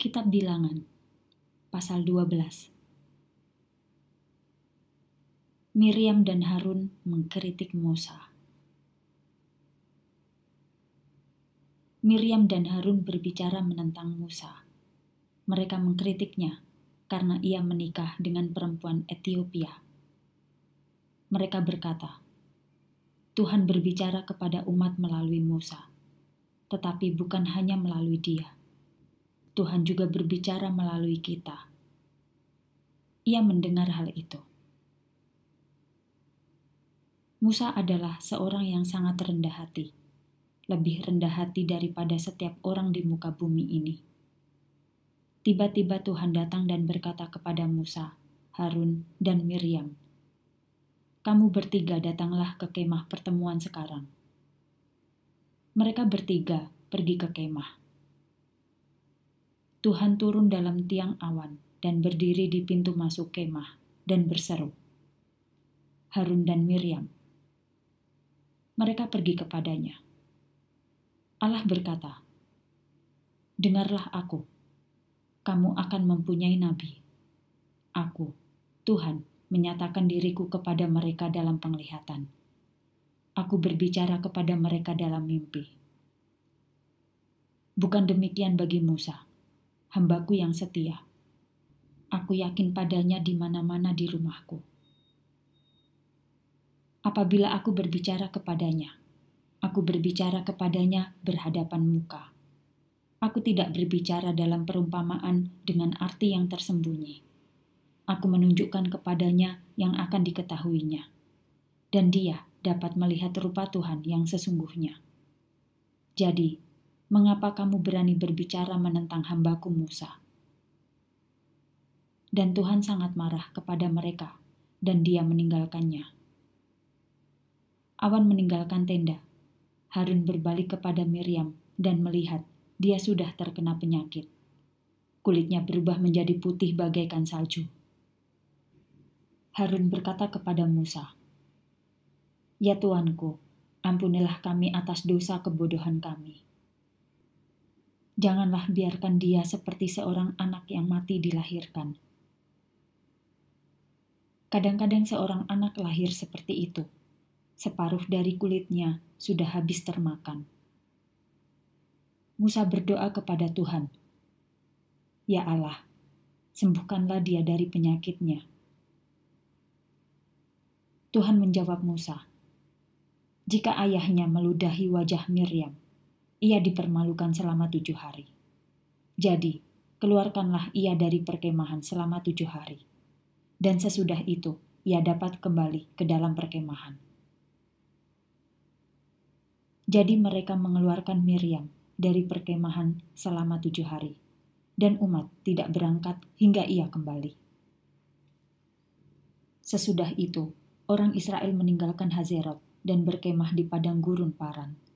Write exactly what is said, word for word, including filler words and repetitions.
Kitab Bilangan, pasal dua belas. Miriam dan Harun mengkritik Musa. Miriam dan Harun berbicara menentang Musa. Mereka mengkritiknya karena ia menikah dengan perempuan Etiopia. Mereka berkata, Tuhan berbicara kepada umat melalui Musa, tetapi bukan hanya melalui dia. Tuhan juga berbicara melalui kita. Ia mendengar hal itu. Musa adalah seorang yang sangat rendah hati, lebih rendah hati daripada setiap orang di muka bumi ini. Tiba-tiba Tuhan datang dan berkata kepada Musa, Harun, dan Miriam, "Kamu bertiga datanglah ke kemah pertemuan sekarang." Mereka bertiga pergi ke kemah. Tuhan turun dalam tiang awan dan berdiri di pintu masuk kemah dan berseru, Harun dan Miriam. Mereka pergi kepadanya. Allah berkata, "Dengarlah aku, kamu akan mempunyai nabi. Aku, Tuhan, menyatakan diriku kepada mereka dalam penglihatan. Aku berbicara kepada mereka dalam mimpi. Bukan demikian bagi Musa, hambaku yang setia. Aku yakin padanya di mana-mana di rumahku. Apabila aku berbicara kepadanya, aku berbicara kepadanya berhadapan muka. Aku tidak berbicara dalam perumpamaan dengan arti yang tersembunyi. Aku menunjukkan kepadanya yang akan diketahuinya, dan dia dapat melihat rupa Tuhan yang sesungguhnya. Jadi, mengapa kamu berani berbicara menentang hambaku Musa?" Dan Tuhan sangat marah kepada mereka, dan dia meninggalkannya. Awan meninggalkan tenda. Harun berbalik kepada Miriam dan melihat dia sudah terkena penyakit. Kulitnya berubah menjadi putih bagaikan salju. Harun berkata kepada Musa, "Ya Tuanku, ampunilah kami atas dosa kebodohan kami. Janganlah biarkan dia seperti seorang anak yang mati dilahirkan." Kadang-kadang seorang anak lahir seperti itu. Separuh dari kulitnya sudah habis termakan. Musa berdoa kepada Tuhan, "Ya Allah, sembuhkanlah dia dari penyakitnya." Tuhan menjawab Musa, "Jika ayahnya meludahi wajah Miriam, ia dipermalukan selama tujuh hari. Jadi, keluarkanlah ia dari perkemahan selama tujuh hari. Dan sesudah itu, ia dapat kembali ke dalam perkemahan." Jadi mereka mengeluarkan Miriam dari perkemahan selama tujuh hari, dan umat tidak berangkat hingga ia kembali. Sesudah itu, orang Israel meninggalkan Hazerot dan berkemah di padang gurun Paran.